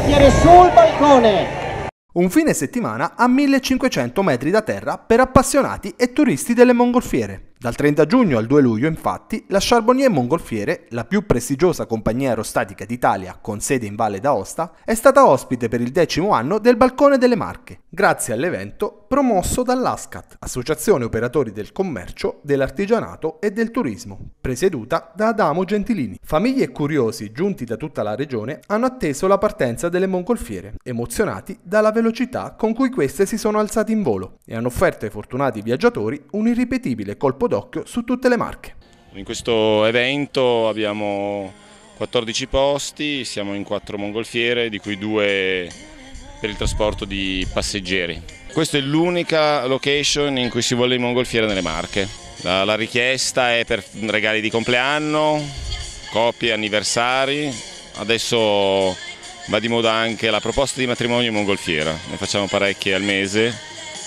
mongolfiere sul balcone. Un fine settimana a 1500 metri da terra per appassionati e turisti delle mongolfiere. Dal 30 giugno al 2 luglio, infatti, la Charbonnier Mongolfiere, la più prestigiosa compagnia aerostatica d'Italia con sede in Valle d'Aosta, è stata ospite per il 10° anno del Balcone delle Marche, grazie all'evento promosso dall'ASCAT, Associazione Operatori del Commercio, dell'Artigianato e del Turismo, presieduta da Adamo Gentilini. Famiglie e curiosi giunti da tutta la regione hanno atteso la partenza delle mongolfiere, emozionati dalla velocità con cui queste si sono alzate in volo e hanno offerto ai fortunati viaggiatori un irripetibile colpo d'occhio su tutte le Marche. In questo evento abbiamo 14 posti, siamo in 4 mongolfiere, di cui 2 per il trasporto di passeggeri. Questa è l'unica location in cui si vuole in mongolfiera nelle Marche. La richiesta è per regali di compleanno, coppie, anniversari. Adesso va di moda anche la proposta di matrimonio in mongolfiera, ne facciamo parecchie al mese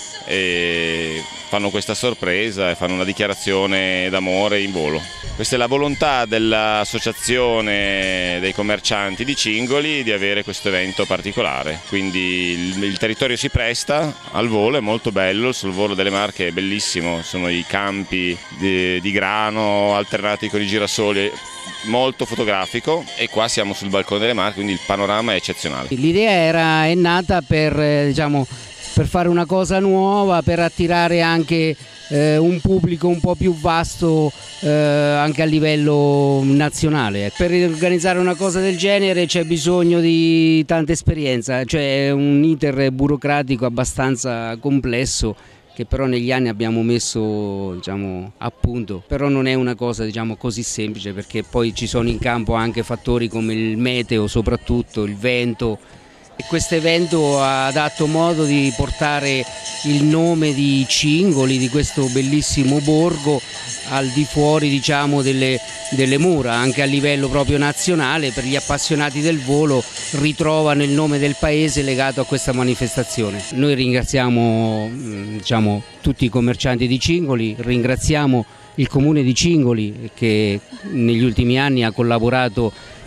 e fanno questa sorpresa e fanno una dichiarazione d'amore in volo. Questa è la volontà dell'associazione dei commercianti di Cingoli di avere questo evento particolare, quindi il territorio si presta al volo, è molto bello, sul volo delle Marche è bellissimo, sono i campi di grano alternati con i girasoli, molto fotografico, e qua siamo sul Balcone delle Marche, quindi il panorama è eccezionale. L'idea è nata per fare una cosa nuova, per attirare anche un pubblico un po' più vasto anche a livello nazionale. Per organizzare una cosa del genere c'è bisogno di tanta esperienza, cioè un iter burocratico abbastanza complesso che però negli anni abbiamo messo a punto, però non è una cosa così semplice, perché poi ci sono in campo anche fattori come il meteo, soprattutto il vento. E questo evento ha dato modo di portare il nome di Cingoli, di questo bellissimo borgo, al di fuori delle mura, anche a livello proprio nazionale. Per gli appassionati del volo ritrovano il nome del paese legato a questa manifestazione. Noi ringraziamo tutti i commercianti di Cingoli, ringraziamo il comune di Cingoli che negli ultimi anni ha collaborato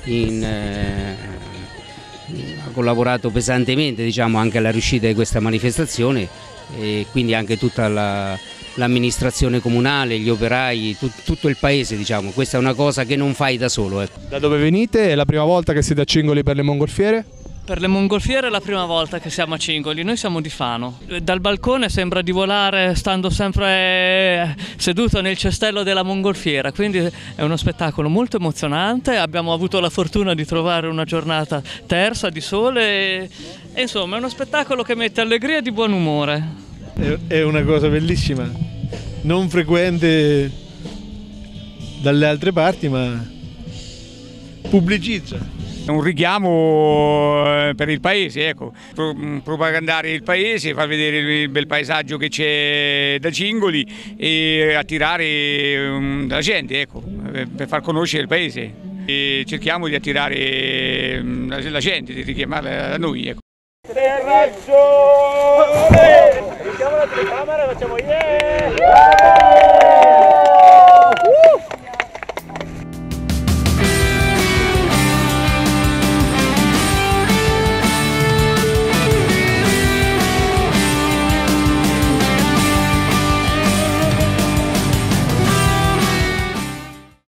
pesantemente anche alla riuscita di questa manifestazione, e quindi anche tutta l'amministrazione comunale, gli operai, tutto il paese. Questa è una cosa che non fai da solo. Da dove venite? È la prima volta che siete a Cingoli per le mongolfiere? Per le mongolfiere è la prima volta che siamo a Cingoli, noi siamo di Fano. Dal balcone sembra di volare stando sempre seduto nel cestello della mongolfiera, quindi è uno spettacolo molto emozionante. Abbiamo avuto la fortuna di trovare una giornata tersa di sole e insomma è uno spettacolo che mette allegria e di buon umore. È una cosa bellissima, non frequente dalle altre parti, ma pubblicizza. È un richiamo per il paese, ecco, propagandare il paese, far vedere il bel paesaggio che c'è da Cingoli e attirare la gente, ecco, per far conoscere il paese. E cerchiamo di attirare la gente, di richiamarla a noi, ecco. Per ragione! Mettiamo la telecamera e facciamo yeah!